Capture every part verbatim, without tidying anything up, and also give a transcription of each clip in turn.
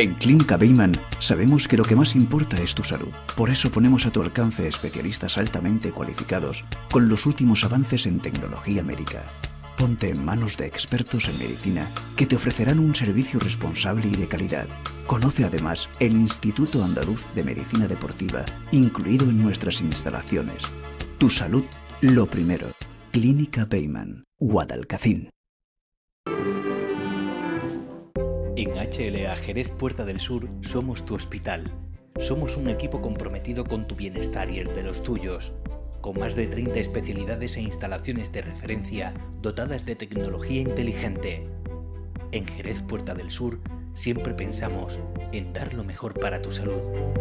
En Clínica Beiman sabemos que lo que más importa es tu salud. Por eso ponemos a tu alcance especialistas altamente cualificados con los últimos avances en tecnología médica. Ponte en manos de expertos en medicina que te ofrecerán un servicio responsable y de calidad. Conoce además el Instituto Andaluz de Medicina Deportiva, incluido en nuestras instalaciones. Tu salud, lo primero. Clínica Beiman, Guadalcacín. En H L A Jerez Puerta del Sur somos tu hospital. Somos un equipo comprometido con tu bienestar y el de los tuyos, con más de treinta especialidades e instalaciones de referencia dotadas de tecnología inteligente. En Jerez Puerta del Sur siempre pensamos en dar lo mejor para tu salud.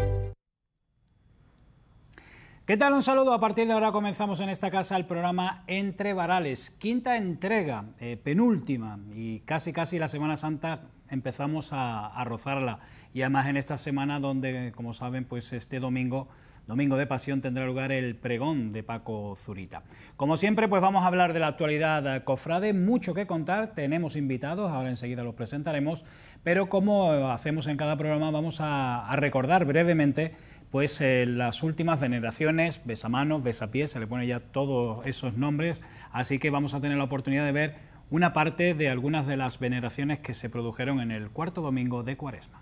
¿Qué tal? Un saludo. A partir de ahora comenzamos en esta casa el programa Entre Varales, quinta entrega, eh, penúltima, y casi casi la Semana Santa empezamos a, a rozarla, y además en esta semana donde, como saben, pues este domingo, domingo de Pasión, tendrá lugar el pregón de Paco Zurita. Como siempre, pues vamos a hablar de la actualidad cofrade, mucho que contar, tenemos invitados, ahora enseguida los presentaremos, pero como hacemos en cada programa, vamos a, a recordar brevemente pues eh, las últimas veneraciones, besamanos, besapiés, se le pone ya todos esos nombres, así que vamos a tener la oportunidad de ver una parte de algunas de las veneraciones que se produjeron en el cuarto domingo de Cuaresma.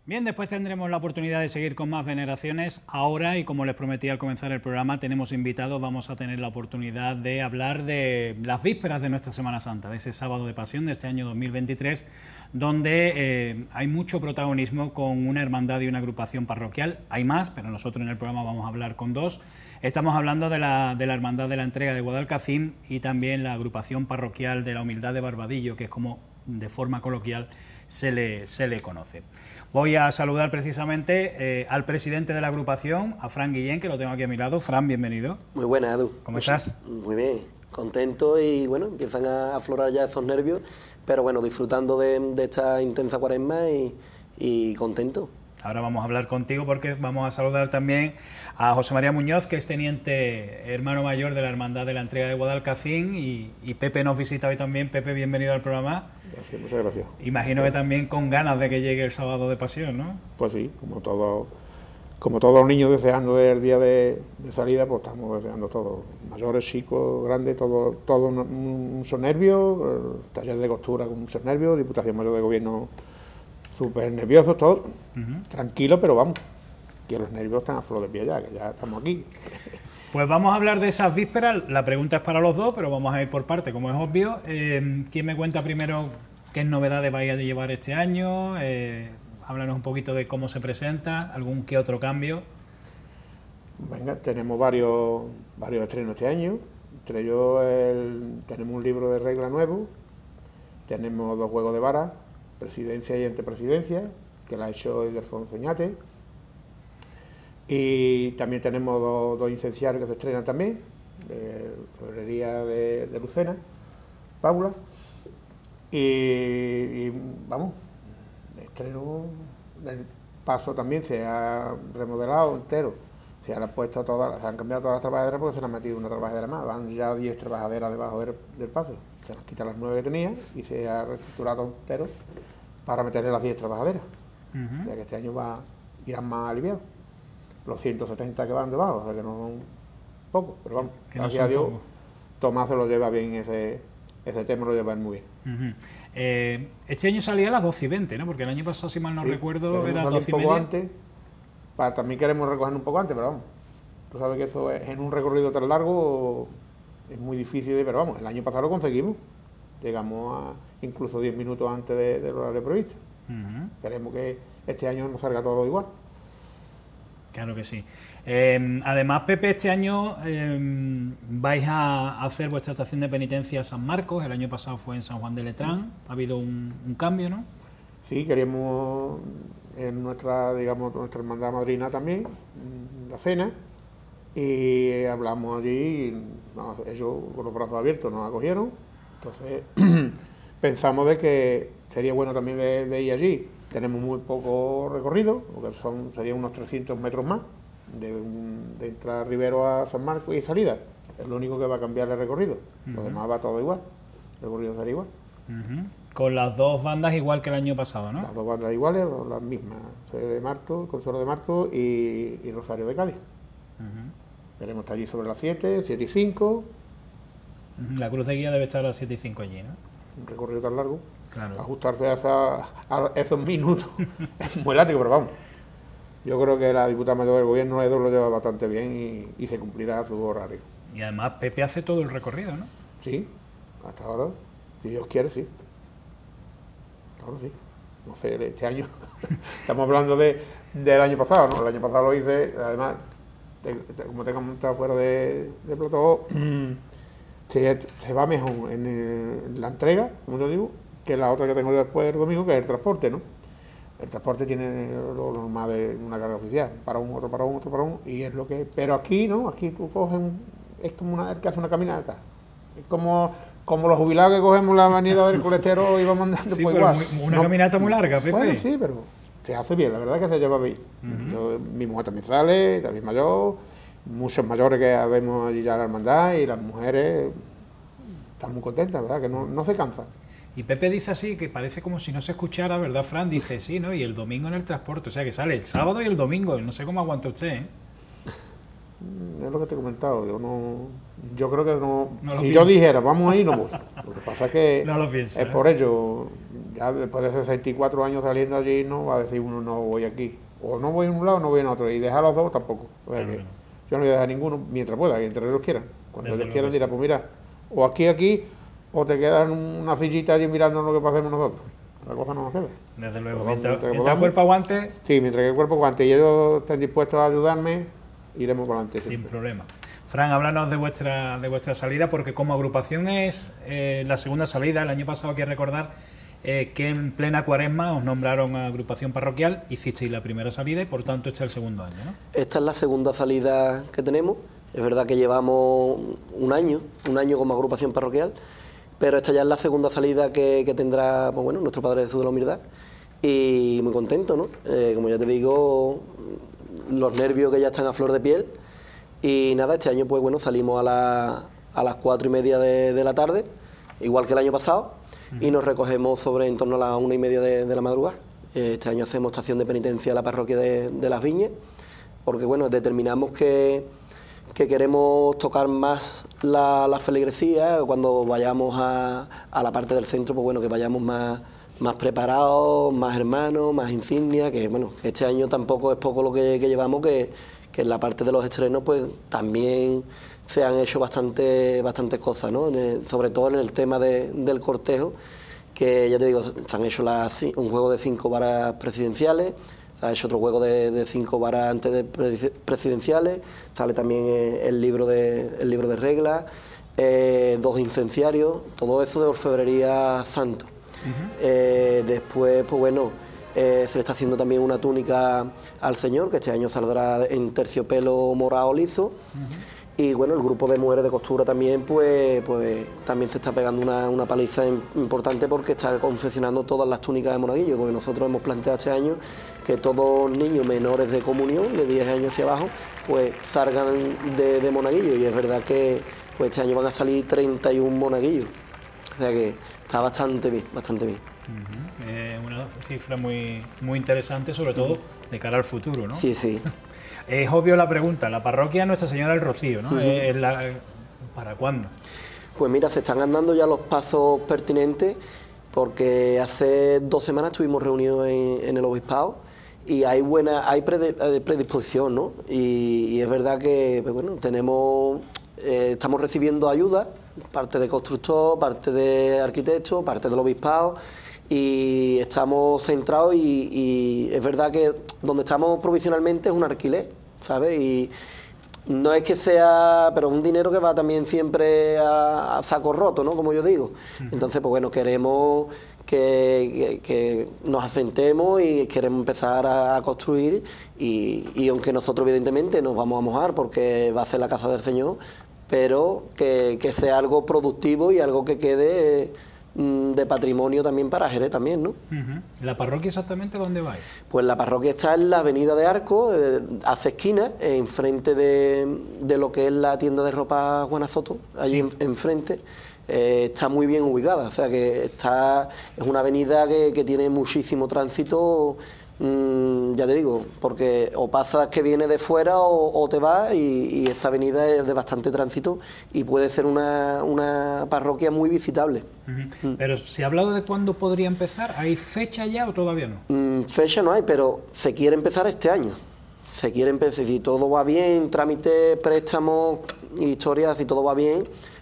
Bien, después tendremos la oportunidad de seguir con más veneraciones. Ahora, y como les prometí al comenzar el programa, tenemos invitados, vamos a tener la oportunidad de hablar de las vísperas de nuestra Semana Santa, de ese sábado de pasión de este año dos mil veintitrés, donde eh, hay mucho protagonismo con una hermandad y una agrupación parroquial. Hay más, pero nosotros en el programa vamos a hablar con dos. Estamos hablando de la, de la Hermandad de la Entrega de Guadalcacín y también la agrupación parroquial de la Humildad de Barbadillo, que es como de forma coloquial se le, se le conoce. Voy a saludar precisamente eh, al presidente de la agrupación, a Fran Guillén, que lo tengo aquí a mi lado. Fran, bienvenido. Muy buena, Edu. ¿Cómo estás? Muy bien, contento y bueno, empiezan a aflorar ya esos nervios, pero bueno, disfrutando de, de esta intensa cuaresma y, y contento. Ahora vamos a hablar contigo porque vamos a saludar también a José María Muñoz, que es teniente hermano mayor de la Hermandad de la Entrega de Guadalcacín, y, y Pepe nos visita hoy también. Pepe, bienvenido al programa. Gracias, muchas gracias. Imagino que también con ganas de que llegue el sábado de pasión, ¿no? Pues sí, como todo, como todos los niños deseando el día de, de salida, pues estamos deseando todos, mayores, chicos, grandes, todo, todo muchos nervios, taller de costura con muchos nervios, Diputación Mayor de Gobierno súper nerviosos, todos, uh-huh. Tranquilos, pero vamos, que los nervios están a flor de piel ya, que ya estamos aquí. Pues vamos a hablar de esas vísperas. La pregunta es para los dos, pero vamos a ir por parte, como es obvio. Eh, ¿Quién me cuenta primero qué novedades vais a llevar este año? Eh, háblanos un poquito de cómo se presenta, algún que otro cambio. Venga, tenemos varios, varios estrenos este año. Entre ellos el, tenemos un libro de regla nuevo, tenemos dos juegos de vara, presidencia y antepresidencia, que la ha hecho Ildefonso Oñate. Y también tenemos dos, dos incenciarios que se estrenan también, de Florería de, de Lucena, Paula. Y, y vamos, el estreno, el paso también se ha remodelado entero, se han puesto todas, se han cambiado todas las trabajaderas porque se le han metido una trabajadera más, van ya diez trabajaderas debajo del, del paso, se las quita las nueve que tenía y se ha reestructurado entero para meterle las diez trabajaderas, uh-huh. O sea que este año va, irán más aliviados. Los ciento setenta que van debajo, o sea que no son pocos, pero vamos, que no gracias a Dios, poco. Tomás se lo lleva bien, ese, ese tema lo lleva muy bien. Uh-huh. eh, este año salía a las doce y veinte, ¿no? Porque el año pasado, si mal no sí, recuerdo, era a doce y un poco media. Antes, para, también queremos recoger un poco antes, pero vamos, tú sabes que eso es, en un recorrido tan largo es muy difícil, pero vamos, el año pasado lo conseguimos, llegamos a incluso diez minutos antes de, del horario previsto. Uh-huh. Queremos que este año nos salga todo igual. Claro que sí. Eh, además, Pepe, este año eh, vais a hacer vuestra estación de penitencia a San Marcos. El año pasado fue en San Juan de Letrán. Ha habido un, un cambio, ¿no? Sí, queríamos en nuestra, digamos, nuestra hermandad madrina también, la cena, y hablamos allí, y no, ellos con los brazos abiertos nos acogieron. Entonces pensamos de que sería bueno también de, de ir allí. Tenemos muy poco recorrido, porque son serían unos trescientos metros más, de, un, de entrar a Rivero a San Marcos y salida. Es lo único que va a cambiar el recorrido. Uh-huh. Lo demás va todo igual, el recorrido será igual. Uh-huh. Con las dos bandas igual que el año pasado, ¿no? Las dos bandas iguales, las mismas, Fede de Marto, Consuelo de Marto y, y Rosario de Cádiz. Uh-huh. Queremos estar allí sobre las siete, siete y cinco. Uh-huh. La cruz de guía debe estar a las siete y cinco allí, ¿no? Un recorrido tan largo. Claro. Ajustarse a, esa, a esos minutos es muy látigo, pero vamos. Yo creo que la diputada mayor del gobierno, Edu, lo lleva bastante bien y, y se cumplirá su horario. Y además Pepe hace todo el recorrido, ¿no? Sí, hasta ahora, si Dios quiere, sí. Ahora sí. No sé, este año, estamos hablando de, del año pasado, ¿no? El año pasado lo hice, además, te, te, como te he comentado fuera de, de plató, se, se va mejor en, en la entrega, como yo digo, que la otra que tengo después del domingo, que es el transporte, ¿no? El transporte tiene lo normal de una carga oficial, para un, otro para un, otro para un, y es lo que... Pero aquí, ¿no? Aquí tú coges, un, es como una, el que hace una caminata. Es como, como los jubilados que cogemos la avenida del coletero y vamos andando, sí, pues igual. Muy, una no, caminata muy larga, Pepe. Bueno, sí, pero se hace bien, la verdad es que se lleva bien. Uh-huh. Yo, mi mujer también sale, también mayor, muchos mayores que vemos allí ya en la hermandad, y las mujeres están muy contentas, ¿verdad? Que no, no se cansan. Y Pepe dice así, que parece como si no se escuchara, ¿verdad, Fran? Dice, sí, ¿no? Y el domingo en el transporte, o sea, que sale el sábado y el domingo, no sé cómo aguanta usted, ¿eh? Es lo que te he comentado, yo no... Yo creo que no... no si pienso. Yo dijera, vamos ahí, no voy. Lo que pasa es que no lo pienso, es ¿eh? Por ello, ya después de sesenta y cuatro años saliendo allí, no va a decir uno no voy aquí. O no voy en un lado o no voy en otro. Y dejar los dos tampoco. O sea, que yo no voy a dejar ninguno mientras pueda, mientras ellos quieran. Cuando ellos quieran dirá, pues mira, o aquí, aquí, o te quedas en una sillita allí mirando lo que pasemos nosotros. La cosa no nos queda. Desde luego, Pero, mientras, mientras mientras el cuerpo aguante... Sí, mientras que el cuerpo aguante y ellos estén dispuestos a ayudarme, iremos por delante. Sin problema. Fran, háblanos de vuestra, de vuestra salida, porque como agrupación es eh, la segunda salida. El año pasado, hay que recordar eh, que en plena cuaresma os nombraron agrupación parroquial, hicisteis la primera salida y por tanto este es el segundo año, ¿no? Esta es la segunda salida que tenemos. Es verdad que llevamos un año, un año como agrupación parroquial, pero esta ya es la segunda salida que, que tendrá, pues bueno, nuestro Padre Jesús de la Humildad, y muy contento, ¿no? Eh, como ya te digo, los nervios que ya están a flor de piel, y nada, este año pues bueno, salimos a, la, a las cuatro y media de, de la tarde, igual que el año pasado, uh-huh. y nos recogemos sobre en torno a las una y media de, de la madrugada. Este año hacemos estación de penitencia a la parroquia de, de Las Viñas, porque bueno, determinamos que que queremos tocar más la, la feligresía, cuando vayamos a, a la parte del centro, pues bueno, que vayamos más, más preparados, más hermanos, más insignia, que bueno, este año tampoco es poco lo que, que llevamos, que, que en la parte de los estrenos pues también se han hecho bastante, bastantes cosas, ¿no? El, sobre todo en el tema de, del cortejo, que ya te digo, se han hecho las, un juego de cinco varas presidenciales, ha hecho otro juego de, de cinco varas antes de presidenciales, sale también el libro de, el libro de reglas, eh, dos incenciarios, todo eso de orfebrería santo. Uh-huh. eh, después, pues bueno, eh, se le está haciendo también una túnica al Señor, que este año saldrá en terciopelo morado liso. Uh-huh. Y bueno, el grupo de mujeres de costura también, pues, pues también se está pegando una, una paliza importante, porque está confeccionando todas las túnicas de monaguillo, porque nosotros hemos planteado este año que todos niños menores de comunión, de diez años hacia abajo, pues salgan de, de monaguillo, y es verdad que pues este año van a salir treinta y un monaguillos, o sea que está bastante bien, bastante bien. Uh-huh. eh, una cifra muy, muy interesante, sobre todo uh-huh. de cara al futuro, ¿no? Sí, sí. Es obvio la pregunta, la parroquia Nuestra Señora del Rocío, ¿no? Uh-huh. ¿Es la, ¿para cuándo? Pues mira, se están andando ya los pasos pertinentes, porque hace dos semanas estuvimos reunidos en, en el obispado, y hay buena, hay predisposición, ¿no? Y, y es verdad que, pues bueno, tenemos, eh, estamos recibiendo ayuda, parte de constructor, parte de arquitecto, parte del obispado, y estamos centrados, y, y es verdad que donde estamos provisionalmente es un alquiler, ¿sabes? Y no es que sea, pero es un dinero que va también siempre a, a saco roto, ¿no? Como yo digo. Entonces, pues bueno, queremos que, que, que nos asentemos y queremos empezar a, a construir, y, y aunque nosotros evidentemente nos vamos a mojar porque va a ser la casa del Señor, pero que, que sea algo productivo y algo que quede de patrimonio también para Jerez también, ¿no? Uh-huh. ¿La parroquia exactamente dónde va? Pues la parroquia está en la avenida de Arco, eh, hace esquina, eh, enfrente de, de lo que es la tienda de ropa Guanazoto, allí sí. en, enfrente. Eh, está muy bien ubicada, o sea que está, es una avenida que, que tiene muchísimo tránsito, mmm, ya te digo, porque o pasas que viene de fuera o, o te vas, y, y esta avenida es de bastante tránsito y puede ser una, una parroquia muy visitable. Uh-huh. Mm. Pero si ha hablado de cuándo podría empezar, ¿hay fecha ya o todavía no? Mm, fecha no hay, pero se quiere empezar este año. Se quiere empezar, si todo va bien, trámites, préstamos, historias, si todo va bien,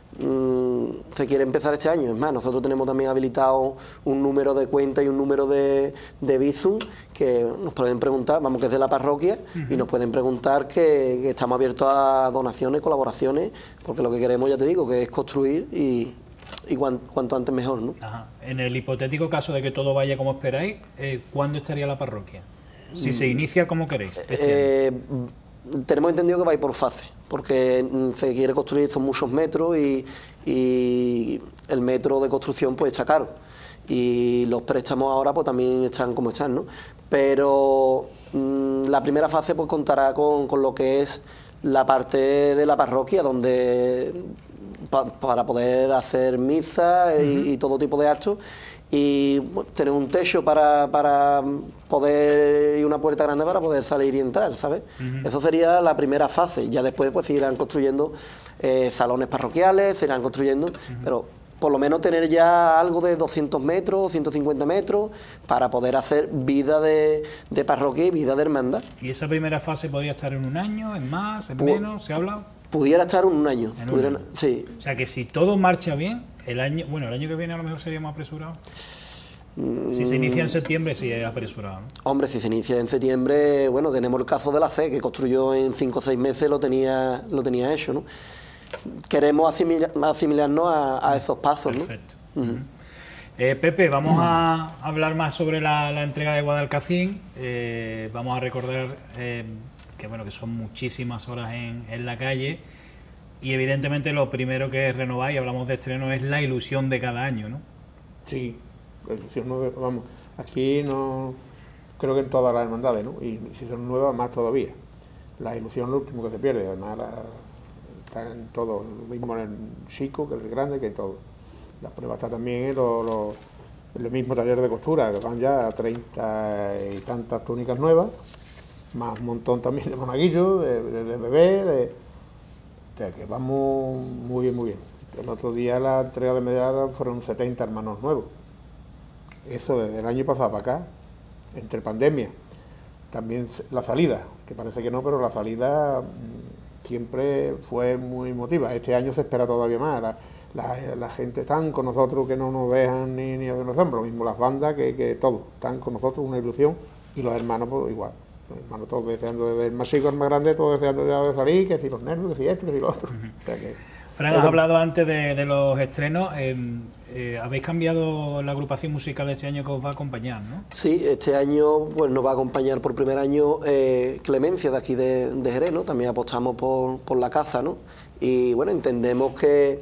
se quiere empezar este año. Es más, nosotros tenemos también habilitado un número de cuenta y un número de, de Bizum, que nos pueden preguntar, vamos, que es de la parroquia, uh-huh. y nos pueden preguntar que, que estamos abiertos a donaciones, colaboraciones, porque lo que queremos, ya te digo, que es construir, y, y cuan, cuanto antes mejor, ¿no? Ajá. En el hipotético caso de que todo vaya como esperáis, eh, ¿cuándo estaría la parroquia? Si se inicia como queréis. Este eh, tenemos entendido que va a ir por fase, porque se quiere construir, son muchos metros, y, y el metro de construcción pues está caro, y los préstamos ahora pues también están como están, ¿no? Pero mmm, la primera fase pues contará con, con lo que es la parte de la parroquia, donde pa, para poder hacer misa uh-huh. y, y todo tipo de actos, y bueno, tener un techo para, para poder, y una puerta grande para poder salir y entrar, ¿sabes? Uh-huh. Eso sería la primera fase. Ya después pues se irán construyendo eh, salones parroquiales, se irán construyendo, uh-huh. pero por lo menos tener ya algo de doscientos metros, ciento cincuenta metros, para poder hacer vida de, de parroquia y vida de hermandad. ¿Y esa primera fase podría estar en un año, en más, en Pu menos? ¿Se habla? Pudiera estar en un año. En pudiera, un año. Sí. O sea que si todo marcha bien, el año, bueno, el año que viene a lo mejor sería más apresurado. Mm. Si se inicia en septiembre, sí es apresurado, ¿no? Hombre, si se inicia en septiembre, bueno, tenemos el caso de la C, que construyó en cinco o seis meses, lo tenía, lo tenía hecho, ¿no? Queremos asimila, asimilarnos a, a esos pasos, ¿no? Perfecto. Uh-huh. eh, Pepe, vamos a hablar más sobre la, la entrega de Guadalcacín. Eh, vamos a recordar eh, que bueno que son muchísimas horas en, en la calle y evidentemente lo primero que es renovar, y hablamos de estreno, es la ilusión de cada año, ¿no? Sí, la ilusión, no, vamos, aquí no, creo que en todas las hermandades, ¿no? Y si son nuevas, más todavía. La ilusión es lo último que se pierde, además la, está en todo, lo mismo en el chico que en el grande, que en todo. La prueba está también en, lo, lo, en el mismo taller de costura, que van ya a treinta y tantas túnicas nuevas, más un montón también de monaguillos, de, de, de bebé, de, o sea que vamos muy bien, muy bien. El otro día la entrega de medallas fueron setenta hermanos nuevos. Eso desde el año pasado para acá, entre pandemia. También la salida, que parece que no, pero la salida siempre fue muy emotiva. Este año se espera todavía más. La, la, la gente están con nosotros, que no nos dejan ni, ni a los hombros. Lo mismo las bandas, que, que todo. Están con nosotros, una ilusión. Y los hermanos, pues igual. Los hermanos todos deseando, desde el más chico al más grande, todos deseando ya de salir, que si los nervios, que si esto, que si lo otro. Uh-huh. O sea que, Fran, has hablado antes de, de los estrenos. Eh, eh, habéis cambiado la agrupación musical de este año que os va a acompañar, ¿no? Sí, este año pues nos va a acompañar por primer año eh, Clemencia, de aquí de, de Jerez, ¿no? También apostamos por, por la caza, ¿no? Y bueno, entendemos que,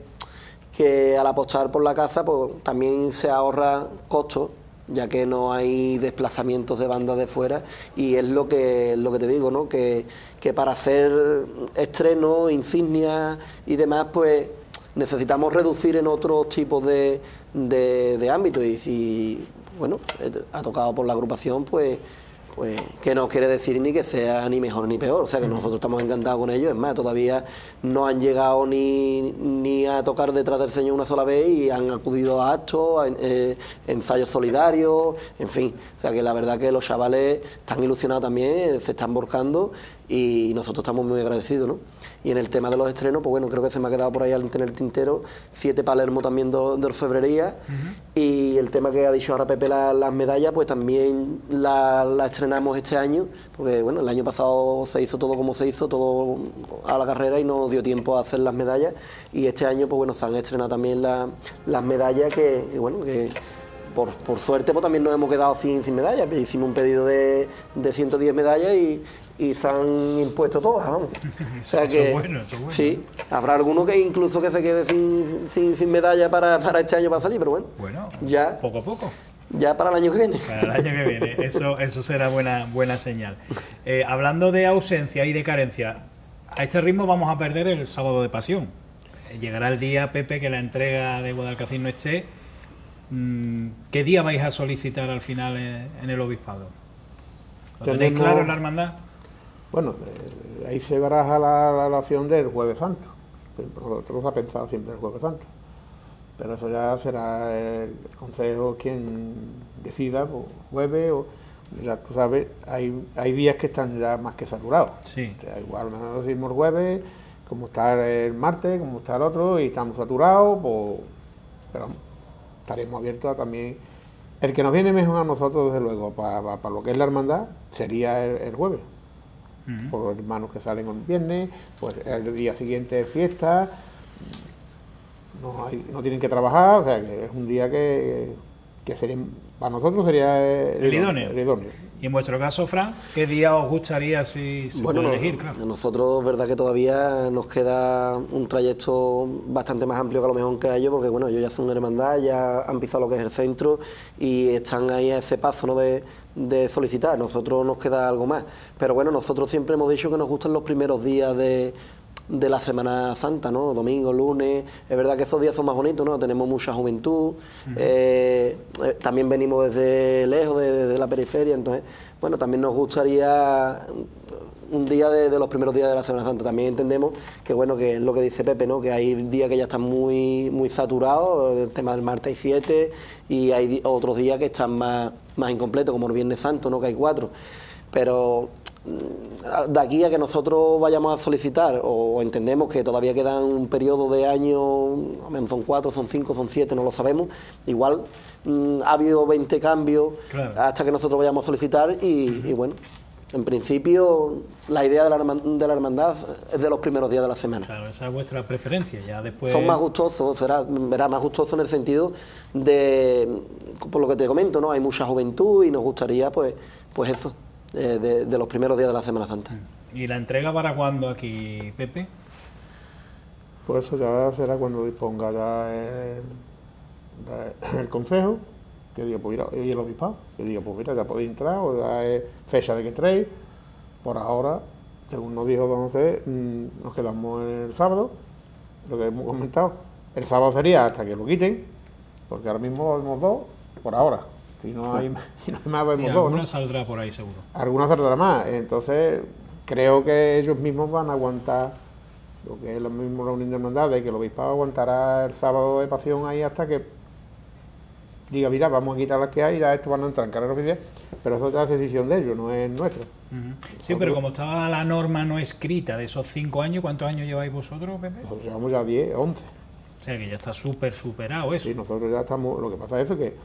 que al apostar por la caza pues también se ahorra costos, ya que no hay desplazamientos de bandas de fuera, y es lo que lo que te digo, ¿no? Que, que para hacer estrenos, insignias y demás, pues necesitamos reducir en otros tipos de, de, de ámbitos, y si, bueno, ha tocado por la agrupación, pues pues que no quiere decir ni que sea ni mejor ni peor, o sea que nosotros estamos encantados con ellos. Es más, todavía no han llegado ni, ni a tocar detrás del Señor una sola vez y han acudido a actos, a eh, ensayos solidarios, en fin, o sea que la verdad que los chavales están ilusionados también, se están volcando y nosotros estamos muy agradecidos, ¿no? Y en el tema de los estrenos, pues bueno, creo que se me ha quedado por ahí en el tintero, siete Palermo también de, de orfebrería, uh-huh. Y el tema que ha dicho ahora Pepe, la, las medallas, pues también la, la estrenamos este año, porque bueno, el año pasado se hizo todo como se hizo, todo a la carrera y no dio tiempo a hacer las medallas, y este año pues bueno, se han estrenado también la, las medallas que, que bueno, que por, por suerte pues también nos hemos quedado sin, sin medallas. Hicimos un pedido de, de ciento diez medallas y y se han impuesto todas, vamos. O sea que, eso es bueno, eso es bueno. Sí, habrá alguno que incluso que se quede sin, sin, sin medalla para, para este año para salir, pero bueno, bueno, ya, poco a poco. Ya para el año que viene. Para el año que viene, eso, eso será buena, buena señal. Eh, hablando de ausencia y de carencia, a este ritmo vamos a perder el sábado de Pasión. Eh, llegará el día, Pepe, que la entrega de Guadalcacín no esté. Mm, ¿Qué día vais a solicitar al final en, en el obispado? ¿Lo tenéis Tenemos... claro en la hermandad? Bueno, eh, ahí se baraja la, la, la opción del Jueves Santo. Nosotros ha pensado siempre el Jueves Santo. Pero eso ya será el Consejo quien decida, o jueves, o ya tú sabes, hay, hay días que están ya más que saturados. Sí. O sea, igual nosotros decimos el jueves, como está el martes, como está el otro, y estamos saturados, pues, pero estaremos abiertos a también. El que nos viene mejor a nosotros, desde luego, para, para, para lo que es la hermandad, sería el, el jueves. Uh-huh. Por los hermanos que salen el viernes, pues el día siguiente es fiesta, no, hay, no tienen que trabajar, o sea que es un día que, que sería, para nosotros sería el, el, idóneo. el idóneo. Y en vuestro caso, Fran, ¿qué día os gustaría si se bueno, puede no, elegir? Claro. Nosotros, verdad que todavía nos queda un trayecto bastante más amplio que a lo mejor que a ellos, porque bueno, ellos ya son una hermandad, ya han pisado lo que es el centro y están ahí a ese paso, ¿no?, de, de solicitar. Nosotros nos queda algo más, pero bueno, nosotros siempre hemos dicho que nos gustan los primeros días de de la Semana Santa, ¿no? Domingo, lunes, es verdad que esos días son más bonitos, ¿no? Tenemos mucha juventud, uh-huh. eh, eh, también venimos desde lejos, desde, desde la periferia, entonces, bueno, también nos gustaría un día de, de los primeros días de la Semana Santa. También entendemos que, bueno, que es lo que dice Pepe, ¿no? Que hay días que ya están muy, muy saturados, el tema del martes y siete, y hay otros días que están más, más incompletos, como el Viernes Santo, ¿no? Que hay cuatro. Pero de aquí a que nosotros vayamos a solicitar, o, o entendemos que todavía quedan un periodo de año, son cuatro, son cinco, son siete, no lo sabemos, igual mmm, ha habido veinte cambios, claro, hasta que nosotros vayamos a solicitar y, uh-huh. y bueno, en principio la idea de la, de la hermandad es de los primeros días de la semana. Claro, esa es vuestra preferencia, ya después... Son más gustosos, será, verá, más gustosos en el sentido de, por lo que te comento, ¿no? Hay mucha juventud y nos gustaría, pues, pues eso, de, de, de los primeros días de la Semana Santa. ¿Y la entrega para cuándo aquí, Pepe? Pues eso ya será cuando disponga ya el, el Consejo, que diga, pues mira, y el obispado, que diga, pues mira, ya podéis entrar, o ya es fecha de que entréis. Por ahora, según nos dijo don José, mmm, nos quedamos el sábado, lo que hemos comentado. El sábado sería hasta que lo quiten, porque ahora mismo vemos dos, por ahora. Si no hay, si no hay más, vemos sí, dos. Alguna ¿no? saldrá por ahí seguro. Alguna saldrá más, entonces creo que ellos mismos van a aguantar lo que es la misma reunión de hermandades, que el obispado aguantará el sábado de pasión ahí hasta que diga, mira, vamos a quitar las que hay, ya esto van a entrar en carrera oficial, pero eso ya es decisión de ellos, no es nuestra. Uh-huh. Sí, pero como estaba la norma no escrita de esos cinco años, ¿cuántos años lleváis vosotros, Pepe? Nosotros llevamos ya diez, once. O sea, que ya está súper superado eso. Sí, nosotros ya estamos, lo que pasa es eso, que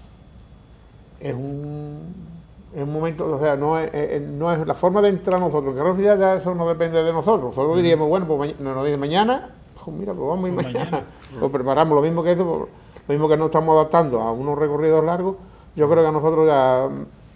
es un, es un momento, o sea, no es, es, no es la forma de entrar nosotros en carrera oficial, ya eso no depende de nosotros. Nosotros uh-huh. diríamos, bueno, pues no nos dice mañana, pues mira, pues vamos a ir pues mañana. mañana. Pues preparamos lo mismo que eso, pues, lo mismo que nos estamos adaptando a unos recorridos largos. Yo creo que a nosotros ya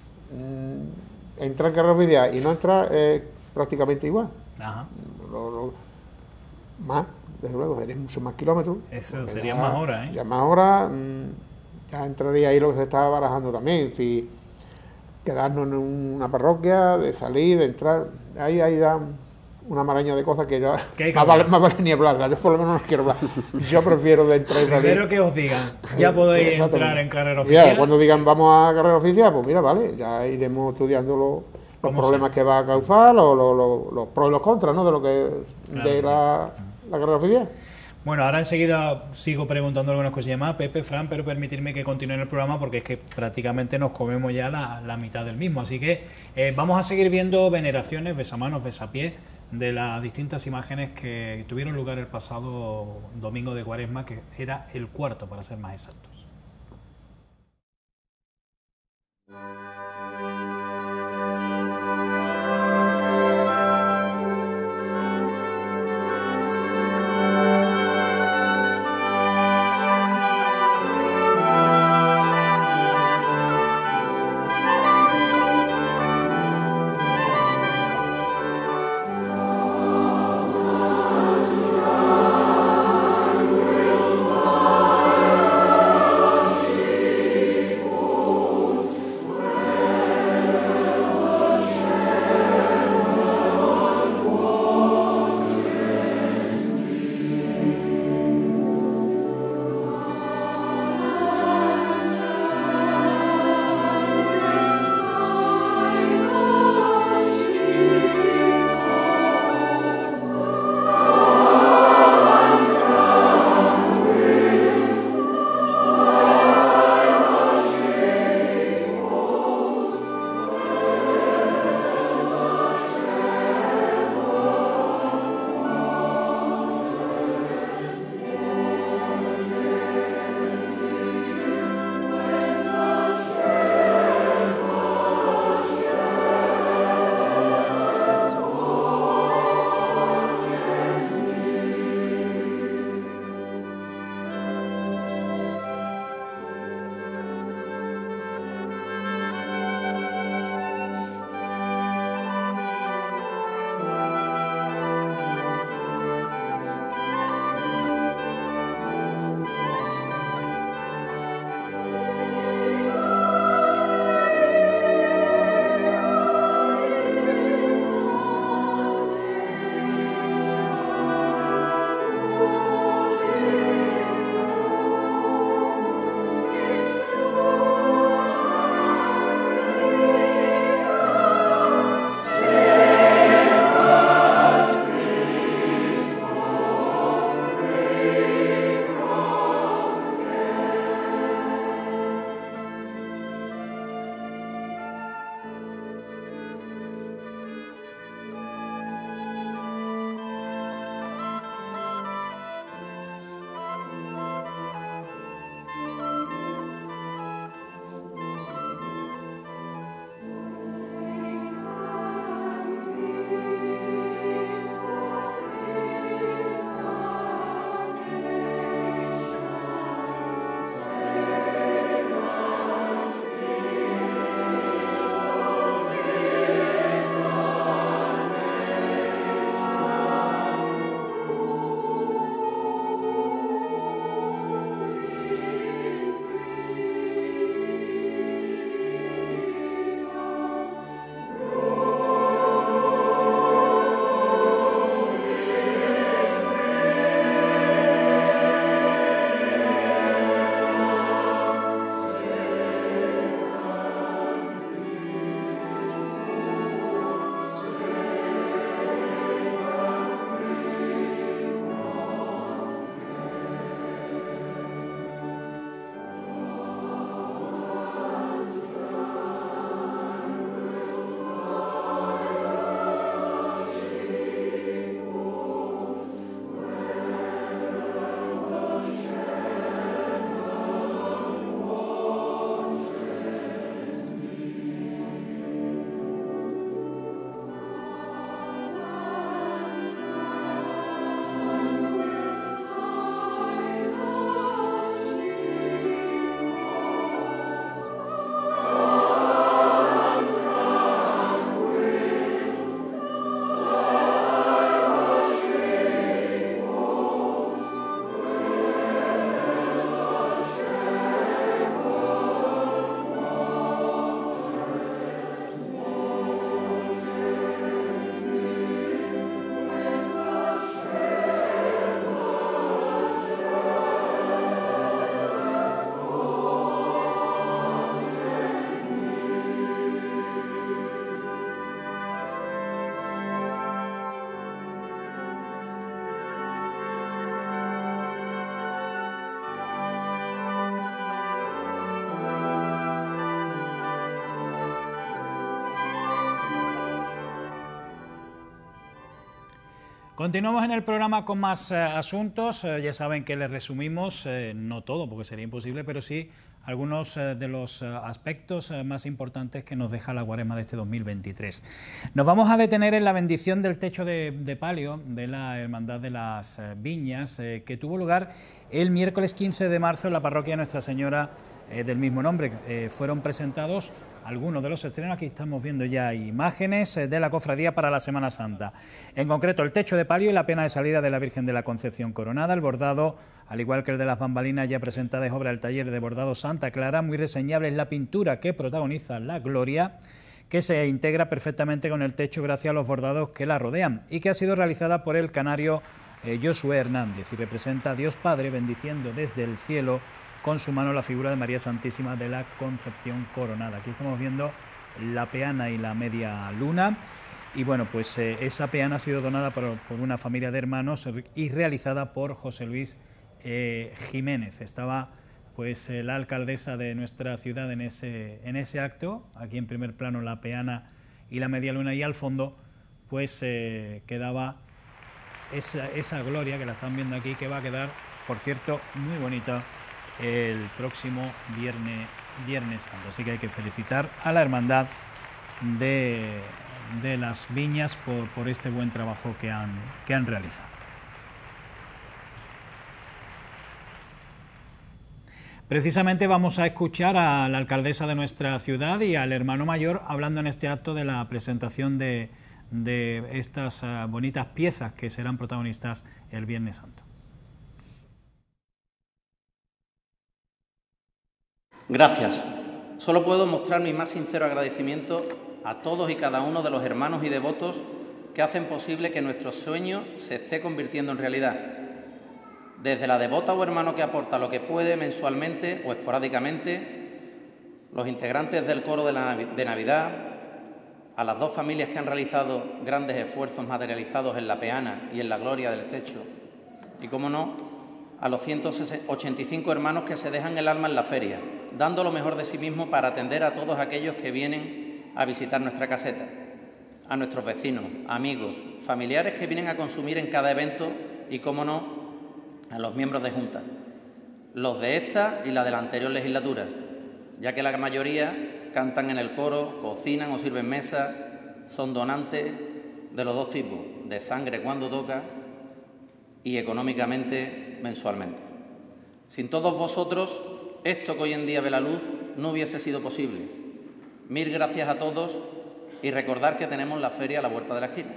mmm, entrar en carrera oficial y no entrar es prácticamente igual. Ajá. Lo, lo, más, desde luego, serían muchos más kilómetros. Eso sería más horas, ¿eh? Ya más horas, mmm, ya entraría ahí lo que se estaba barajando también. Si quedarnos en una parroquia, de salir, de entrar, ahí hay ya una maraña de cosas que ya más vale, más vale ni hablarlas. Yo por lo menos no quiero hablar. Yo prefiero de entrar y salir. Primero que os digan, ya podéis entrar en carrera oficial. Ya, cuando digan vamos a carrera oficial, pues mira, vale, ya iremos estudiando lo, los problemas sea? que va a causar, los, los, los, los pros y los contras, ¿no? De lo que claro, de la, sí. la carrera oficial. Bueno, ahora enseguida sigo preguntando algunas cosillas más, Pepe, Fran, pero permitirme que continúe el programa porque es que prácticamente nos comemos ya la, la mitad del mismo. Así que eh, vamos a seguir viendo veneraciones, besamanos, besapiés, de las distintas imágenes que tuvieron lugar el pasado domingo de Cuaresma, que era el cuarto, para ser más exactos. Continuamos en el programa con más eh, asuntos. Eh, ya saben que les resumimos, eh, no todo porque sería imposible, pero sí algunos eh, de los eh, aspectos eh, más importantes que nos deja la Cuaresma de este dos mil veintitrés. Nos vamos a detener en la bendición del techo de, de palio de la Hermandad de las eh, Viñas, eh, que tuvo lugar el miércoles quince de marzo en la parroquia de Nuestra Señora eh, del mismo nombre. Eh, fueron presentados algunos de los estrenos. Aquí estamos viendo ya imágenes de la cofradía para la Semana Santa. En concreto, el techo de palio y la pena de salida de la Virgen de la Concepción coronada. El bordado, al igual que el de las bambalinas ya presentadas, es obra del taller de bordado Santa Clara. Muy reseñable es la pintura que protagoniza la Gloria, que se integra perfectamente con el techo gracias a los bordados que la rodean y que ha sido realizada por el canario eh, Josué Hernández y representa a Dios Padre bendiciendo desde el cielo con su mano la figura de María Santísima de la Concepción coronada. Aquí estamos viendo la peana y la media luna y bueno, pues eh, esa peana ha sido donada por, por una familia de hermanos y realizada por José Luis eh, Jiménez. Estaba pues eh, la alcaldesa de nuestra ciudad en ese, en ese acto, aquí en primer plano la peana y la media luna y al fondo pues eh, quedaba esa, esa Gloria que la están viendo aquí, que va a quedar, por cierto, muy bonita el próximo viernes, viernes Santo. Así que hay que felicitar a la Hermandad de, de las Viñas por, por este buen trabajo que han, que han realizado. Precisamente vamos a escuchar a la alcaldesa de nuestra ciudad y al hermano mayor hablando en este acto de la presentación de, de estas uh, bonitas piezas que serán protagonistas el Viernes Santo. Gracias. Solo puedo mostrar mi más sincero agradecimiento a todos y cada uno de los hermanos y devotos que hacen posible que nuestro sueño se esté convirtiendo en realidad. Desde la devota o hermano que aporta lo que puede mensualmente o esporádicamente, los integrantes del coro de, la, de Navidad, a las dos familias que han realizado grandes esfuerzos materializados en la peana y en la Gloria del techo, y, cómo no, a los ciento ochenta y cinco hermanos que se dejan el alma en la feria, dando lo mejor de sí mismos para atender a todos aquellos que vienen a visitar nuestra caseta, a nuestros vecinos, amigos, familiares que vienen a consumir en cada evento y, cómo no, a los miembros de Junta, los de esta y la de la anterior legislatura, ya que la mayoría cantan en el coro, cocinan o sirven mesa, son donantes de los dos tipos, de sangre cuando toca y económicamente mensualmente. Sin todos vosotros, esto que hoy en día ve la luz no hubiese sido posible. Mil gracias a todos y recordar que tenemos la feria a la vuelta de la esquina.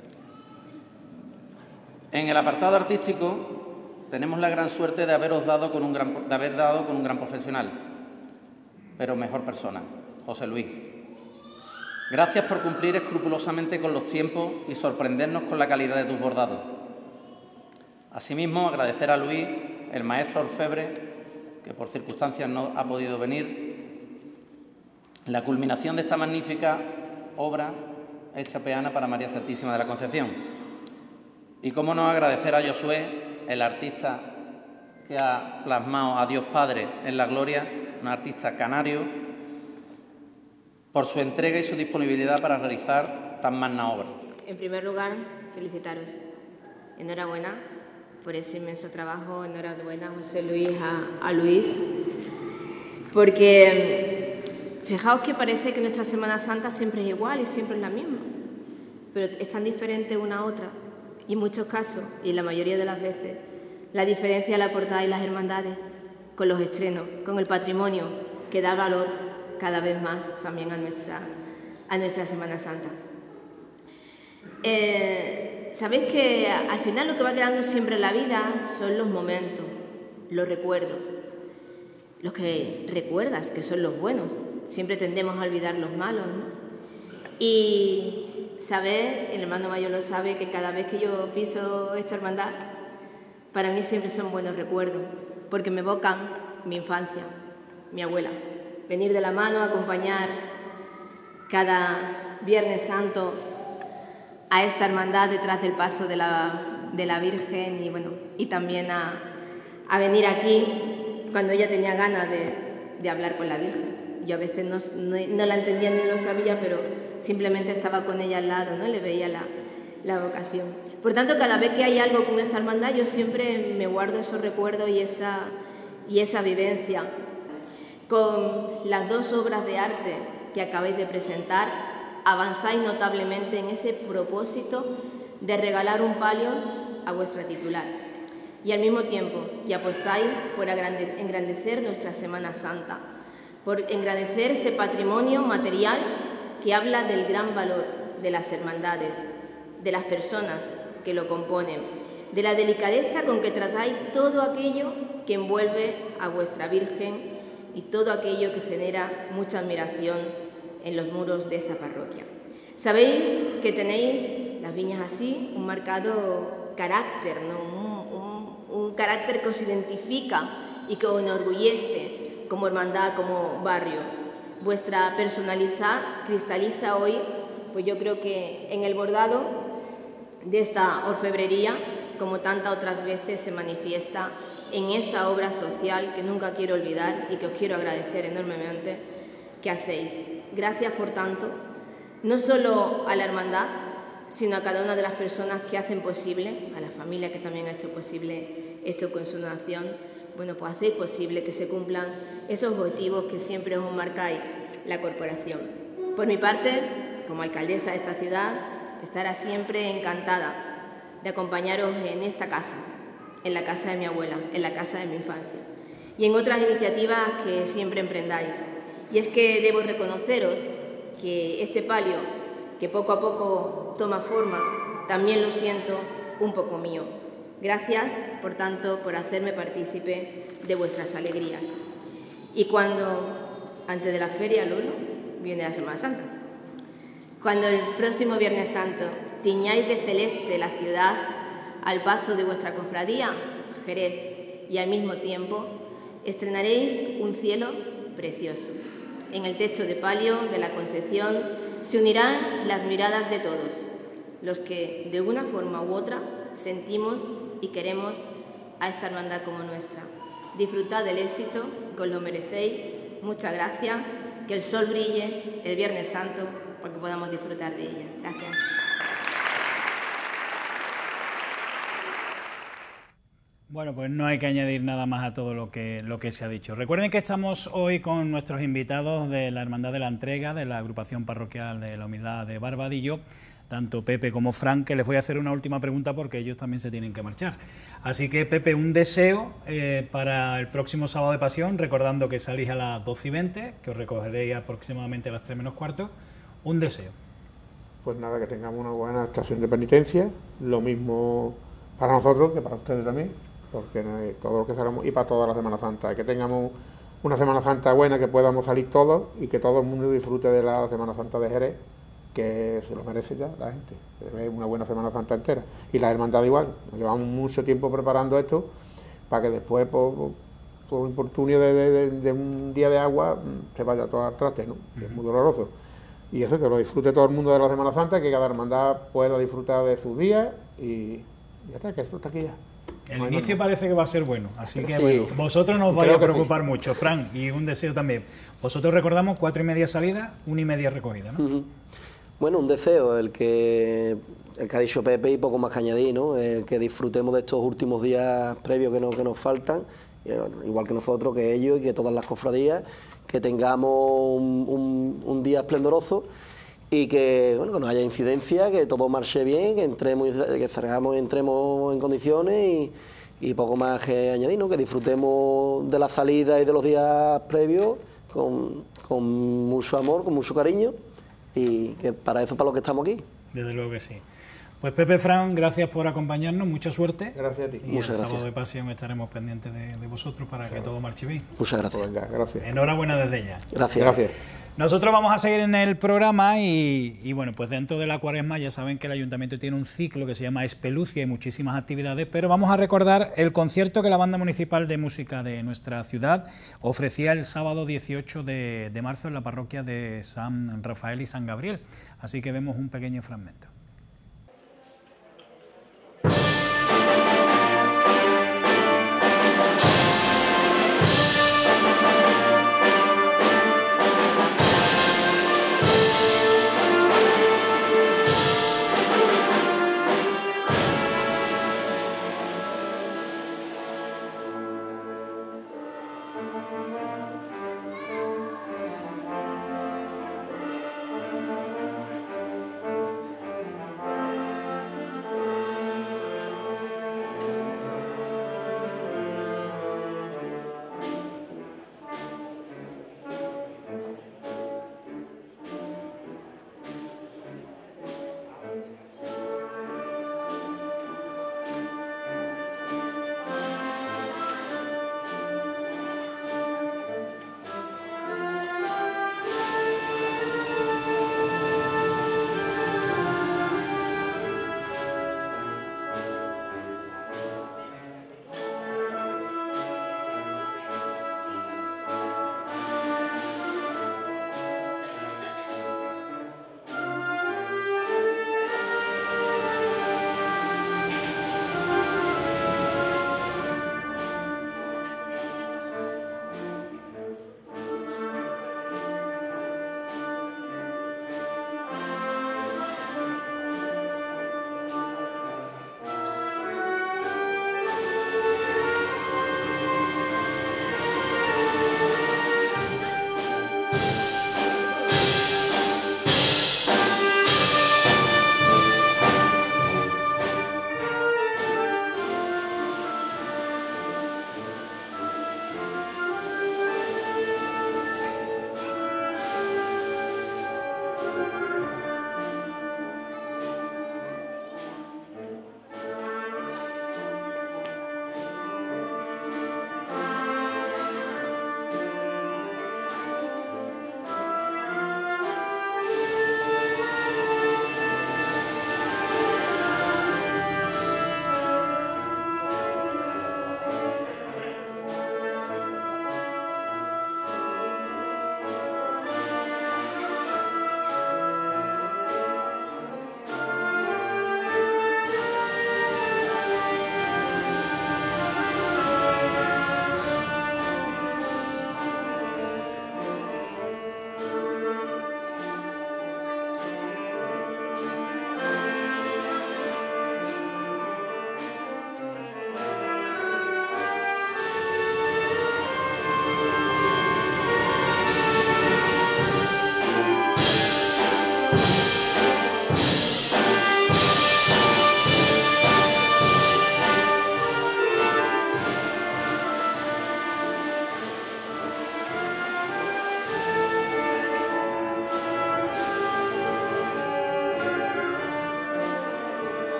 En el apartado artístico tenemos la gran suerte de haberos dado con un gran, de haber dado con un gran profesional, pero mejor persona, José Luis. Gracias por cumplir escrupulosamente con los tiempos y sorprendernos con la calidad de tus bordados. Asimismo, agradecer a Luis, el maestro orfebre, que por circunstancias no ha podido venir, la culminación de esta magnífica obra hecha peana para María Santísima de la Concepción. Y cómo no agradecer a Josué, el artista que ha plasmado a Dios Padre en la Gloria, un artista canario, por su entrega y su disponibilidad para realizar tan magna obra. En primer lugar, felicitaros. Enhorabuena por ese inmenso trabajo, enhorabuena José Luis, a, a Luis, porque fijaos que parece que nuestra Semana Santa siempre es igual y siempre es la misma, pero es tan diferente una a otra, y en muchos casos, y la mayoría de las veces, la diferencia la aportáis las hermandades, con los estrenos, con el patrimonio, que da valor cada vez más también a nuestra, a nuestra Semana Santa. Eh, Sabéis que al final lo que va quedando siempre en la vida son los momentos, los recuerdos, los que recuerdas, que son los buenos. Siempre tendemos a olvidar los malos, ¿no? Y saber, el hermano mayor lo sabe, que cada vez que yo piso esta hermandad, para mí siempre son buenos recuerdos, porque me evocan mi infancia, mi abuela. Venir de la mano, acompañar cada Viernes Santo a esta hermandad detrás del paso de la, de la Virgen y, bueno, y también a, a venir aquí cuando ella tenía ganas de, de hablar con la Virgen. Yo a veces no, no, no la entendía ni lo sabía, pero simplemente estaba con ella al lado, ¿no? Le veía la, la vocación. Por tanto, cada vez que hay algo con esta hermandad, yo siempre me guardo esos recuerdos y esa, y esa vivencia. Con las dos obras de arte que acabáis de presentar, avanzáis notablemente en ese propósito de regalar un palio a vuestra titular. Y al mismo tiempo que apostáis por engrandecer nuestra Semana Santa, por engrandecer ese patrimonio material que habla del gran valor de las hermandades, de las personas que lo componen, de la delicadeza con que tratáis todo aquello que envuelve a vuestra Virgen y todo aquello que genera mucha admiración en los muros de esta parroquia. Sabéis que tenéis, las viñas así, un marcado carácter, ¿no? un, un, un carácter que os identifica y que os enorgullece como hermandad, como barrio. Vuestra personalidad cristaliza hoy, pues yo creo que en el bordado de esta orfebrería, como tantas otras veces, se manifiesta en esa obra social que nunca quiero olvidar y que os quiero agradecer enormemente que hacéis. Gracias, por tanto, no solo a la hermandad, sino a cada una de las personas que hacen posible, a la familia que también ha hecho posible esto con su donación. Bueno, pues hacéis posible que se cumplan esos objetivos que siempre os marcáis la corporación. Por mi parte, como alcaldesa de esta ciudad, estará siempre encantada de acompañaros en esta casa, en la casa de mi abuela, en la casa de mi infancia, y en otras iniciativas que siempre emprendáis. Y es que debo reconoceros que este palio, que poco a poco toma forma, también lo siento un poco mío. Gracias, por tanto, por hacerme partícipe de vuestras alegrías. Y cuando, antes de la feria, Lolo, viene la Semana Santa. Cuando el próximo Viernes Santo tiñáis de celeste la ciudad al paso de vuestra cofradía, Jerez, y al mismo tiempo estrenaréis un cielo precioso. En el techo de palio de la Concepción se unirán las miradas de todos, los que de alguna forma u otra sentimos y queremos a esta hermandad como nuestra. Disfrutad del éxito, que os lo merecéis. Muchas gracias. Que el sol brille el Viernes Santo para que podamos disfrutar de ella. Gracias. Bueno, pues no hay que añadir nada más a todo lo que, lo que se ha dicho. Recuerden que estamos hoy con nuestros invitados de la Hermandad de la Entrega, de la agrupación parroquial de la Humildad de Barbadillo, tanto Pepe como Fran, que les voy a hacer una última pregunta porque ellos también se tienen que marchar. Así que, Pepe, un deseo eh, para el próximo sábado de Pasión, recordando que salís a las doce y veinte, que os recogeréis aproximadamente a las tres menos cuarto. Un deseo. Pues nada, que tengamos una buena estación de penitencia, lo mismo para nosotros que para ustedes también, porque todo lo que salgamos, y para toda la Semana Santa, que tengamos una Semana Santa buena, que podamos salir todos y que todo el mundo disfrute de la Semana Santa de Jerez, que se lo merece ya la gente, es una buena Semana Santa entera. Y la hermandad igual, nos llevamos mucho tiempo preparando esto para que después, por, por infortunio de, de, de un día de agua, se vaya todo al traste, ¿no? Uh-huh. Es muy doloroso. Y eso, que lo disfrute todo el mundo de la Semana Santa, que cada hermandad pueda disfrutar de sus días y ya está, que eso está aquí ya. El no inicio normal. parece que va a ser bueno, así que Sí. bueno, vosotros no os vais a preocupar sí. mucho, Fran, y un deseo también. Vosotros recordamos cuatro y media salida, una y media recogida, ¿no? Uh-huh. Bueno, un deseo, el que, el que ha dicho Pepe y poco más que añadir, ¿no? El que disfrutemos de estos últimos días previos que nos, que nos faltan, igual que nosotros, que ellos y que todas las cofradías, que tengamos un, un, un día esplendoroso y que, bueno, que no haya incidencia, que todo marche bien, que entremos, que salgamos y entremos en condiciones y, y poco más que añadir, ¿no? Que disfrutemos de la salida y de los días previos con, con mucho amor, con mucho cariño, y que para eso, para lo que estamos aquí. Desde luego que sí. Pues Pepe, Fran, gracias por acompañarnos, mucha suerte. Gracias a ti. Y Muchas el gracias. sábado de Pasión estaremos pendientes de, de vosotros para que todo marche bien. Muchas gracias. Pues venga, gracias. Enhorabuena desde ya. Gracias. Gracias. Nosotros vamos a seguir en el programa y, y bueno, pues dentro de la Cuaresma ya saben que el Ayuntamiento tiene un ciclo que se llama Espelucia y muchísimas actividades, pero vamos a recordar el concierto que la Banda Municipal de Música de nuestra ciudad ofrecía el sábado dieciocho de, de marzo en la parroquia de San Rafael y San Gabriel. Así que vemos un pequeño fragmento.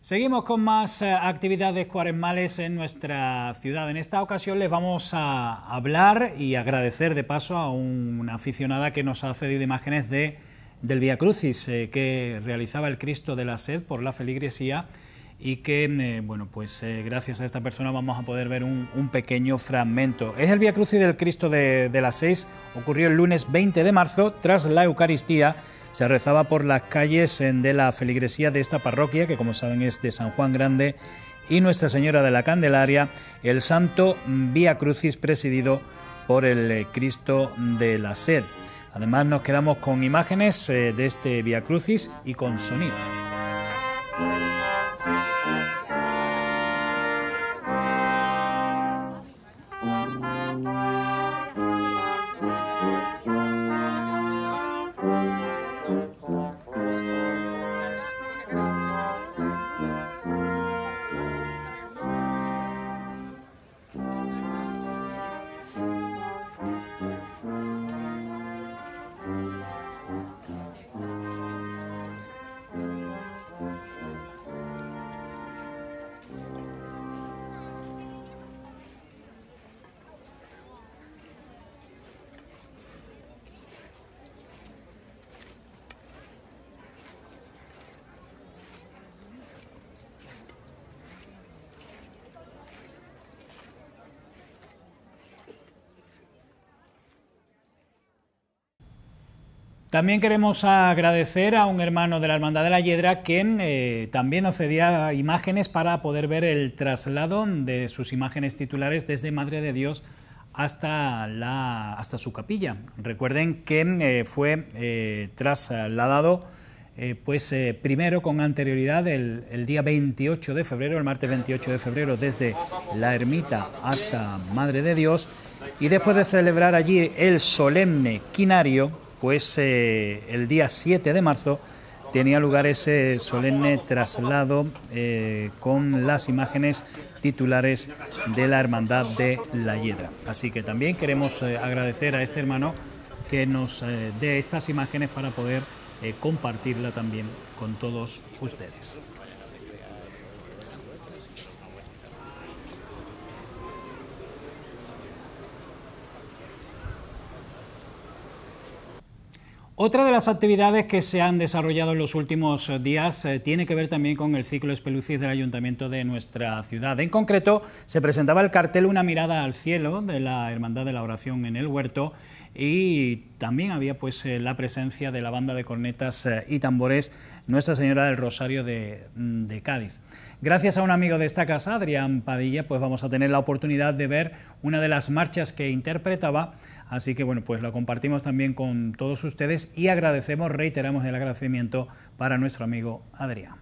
Seguimos con más eh, actividades cuaresmales en nuestra ciudad. En esta ocasión les vamos a hablar y agradecer de paso a una aficionada que nos ha cedido imágenes de, del Vía Crucis eh, que realizaba el Cristo de la Sed por la feligresía y que, eh, bueno, pues eh, gracias a esta persona vamos a poder ver un, un pequeño fragmento. Es el Vía Crucis del Cristo de, de la Seis, ocurrió el lunes veinte de marzo, tras la Eucaristía. Se rezaba por las calles de la feligresía de esta parroquia, que como saben es de San Juan Grande y Nuestra Señora de la Candelaria, el Santo Vía Crucis presidido por el Cristo de la Sed. Además nos quedamos con imágenes de este Vía Crucis y con sonido. También queremos agradecer a un hermano de la Hermandad de la Hiedra que eh, también nos cedía imágenes para poder ver el traslado de sus imágenes titulares desde Madre de Dios hasta, la, hasta su capilla. Recuerden que eh, fue eh, trasladado eh, pues, eh, primero con anterioridad el, el día veintiocho de febrero, el martes veintiocho de febrero, desde la ermita hasta Madre de Dios, y después de celebrar allí el solemne quinario, pues eh, el día siete de marzo tenía lugar ese solemne traslado eh, con las imágenes titulares de la Hermandad de la Hiedra. Así que también queremos eh, agradecer a este hermano que nos eh, dé estas imágenes para poder eh, compartirla también con todos ustedes. Otra de las actividades que se han desarrollado en los últimos días eh, tiene que ver también con el ciclo Espelucis del Ayuntamiento de nuestra ciudad. En concreto, se presentaba el cartel Una mirada al cielo de la Hermandad de la Oración en el Huerto, y también había pues eh, la presencia de la banda de cornetas eh, y tambores Nuestra Señora del Rosario de, de Cádiz. Gracias a un amigo de esta casa, Adrián Padilla, pues vamos a tener la oportunidad de ver una de las marchas que interpretaba. Así que bueno, pues lo compartimos también con todos ustedes y agradecemos, reiteramos el agradecimiento para nuestro amigo Adrián.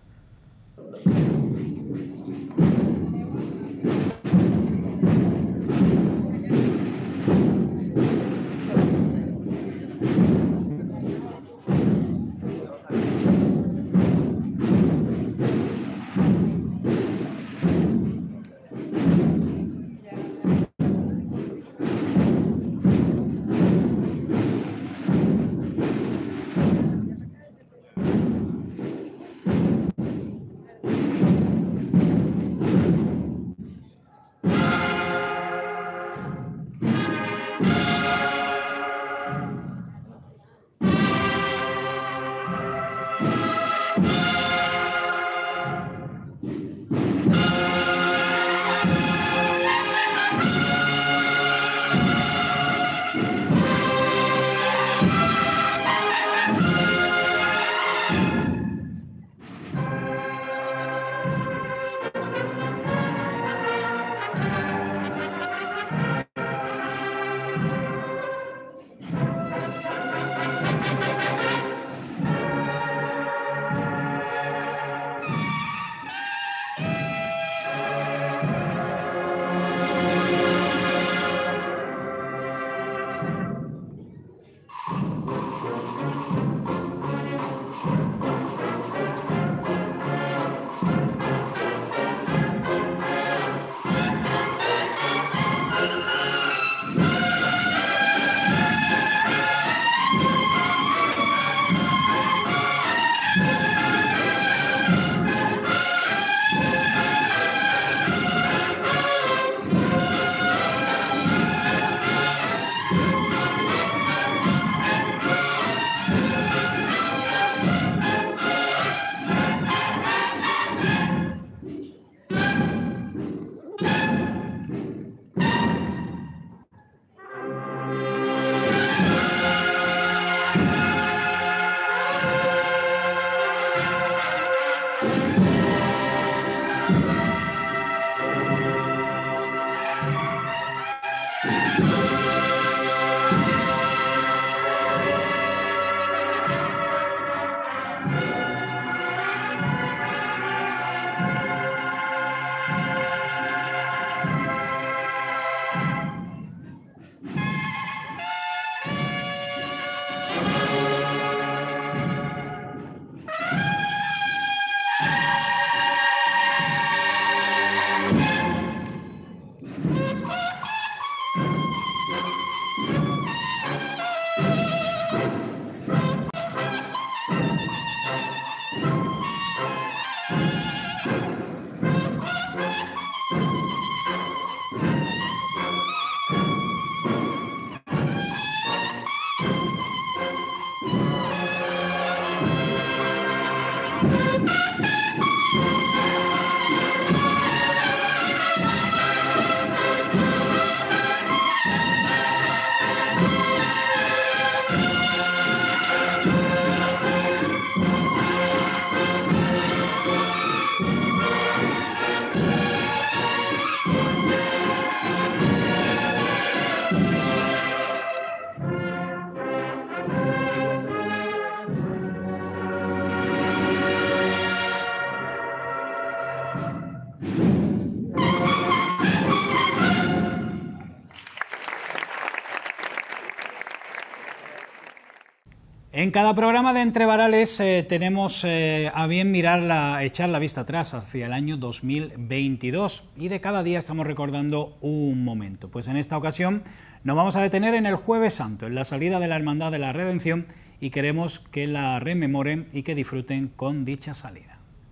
En cada programa de Entre Varales eh, tenemos eh, a bien mirar la, echar la vista atrás hacia el año dos mil veintidós y de cada día estamos recordando un momento. Pues en esta ocasión nos vamos a detener en el Jueves Santo, en la salida de la Hermandad de la Redención, y queremos que la rememoren y que disfruten con dicha salida.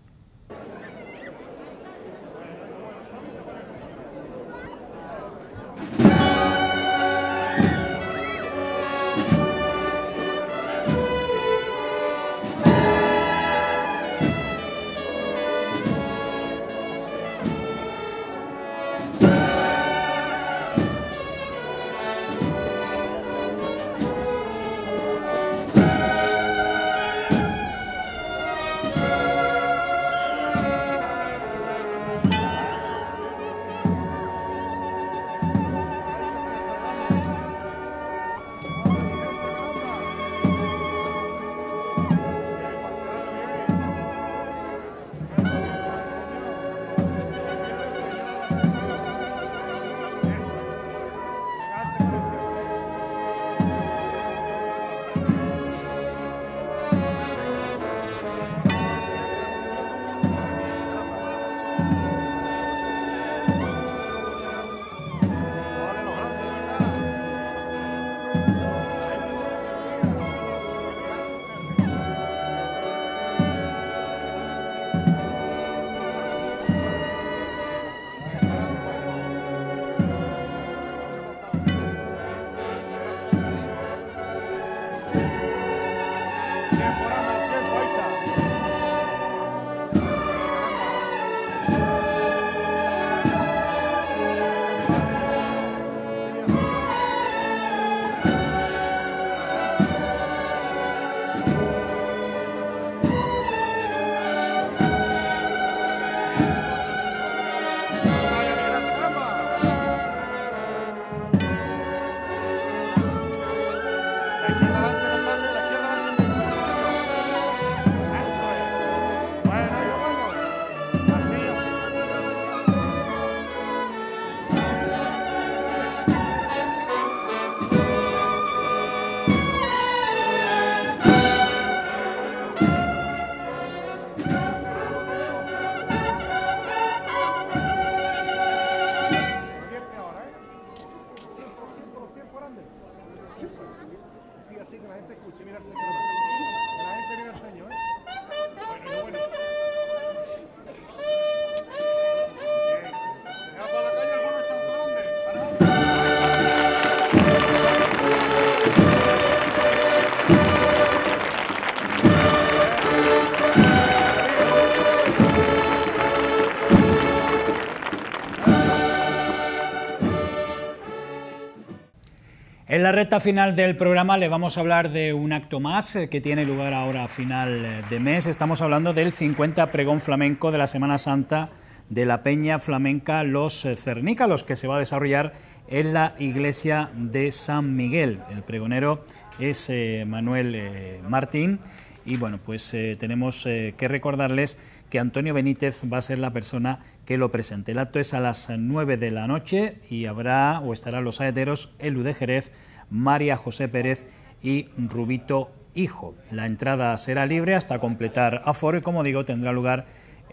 En la recta final del programa le vamos a hablar de un acto más que tiene lugar ahora a final de mes. Estamos hablando del cincuenta Pregón Flamenco de la Semana Santa de la Peña Flamenca Los Cernícalos, que se va a desarrollar en la iglesia de San Miguel. El pregonero es eh, Manuel eh, Martín y bueno, pues eh, tenemos eh, que recordarles que Antonio Benítez va a ser la persona que lo presente. El acto es a las nueve de la noche y habrá o estarán los saeteros Elu de Jerez, María José Pérez y Rubito Hijo. La entrada será libre hasta completar aforo y, como digo, tendrá lugar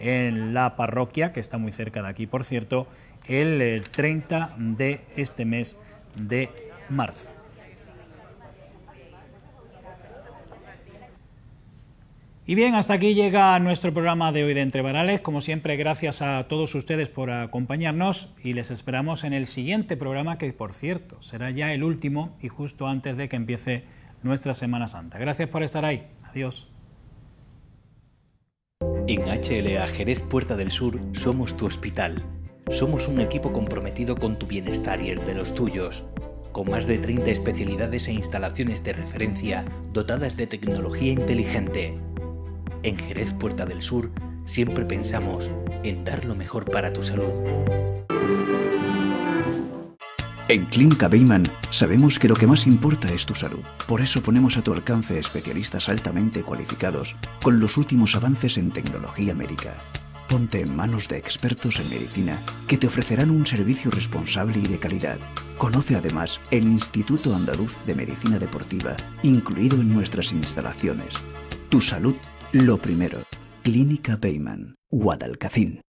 en la parroquia, que está muy cerca de aquí, por cierto, el treinta de este mes de marzo. Y bien, hasta aquí llega nuestro programa de hoy de Entre Varales. Como siempre, gracias a todos ustedes por acompañarnos y les esperamos en el siguiente programa, que por cierto será ya el último y justo antes de que empiece nuestra Semana Santa. Gracias por estar ahí. Adiós. En H L A Jerez Puerta del Sur somos tu hospital. Somos un equipo comprometido con tu bienestar y el de los tuyos. Con más de treinta especialidades e instalaciones de referencia dotadas de tecnología inteligente. En Jerez Puerta del Sur siempre pensamos en dar lo mejor para tu salud. En Clínica Beiman sabemos que lo que más importa es tu salud. Por eso ponemos a tu alcance especialistas altamente cualificados con los últimos avances en tecnología médica. Ponte en manos de expertos en medicina que te ofrecerán un servicio responsable y de calidad. Conoce además el Instituto Andaluz de Medicina Deportiva, incluido en nuestras instalaciones. Tu salud, lo primero. Clínica Beyman, Guadalcacín.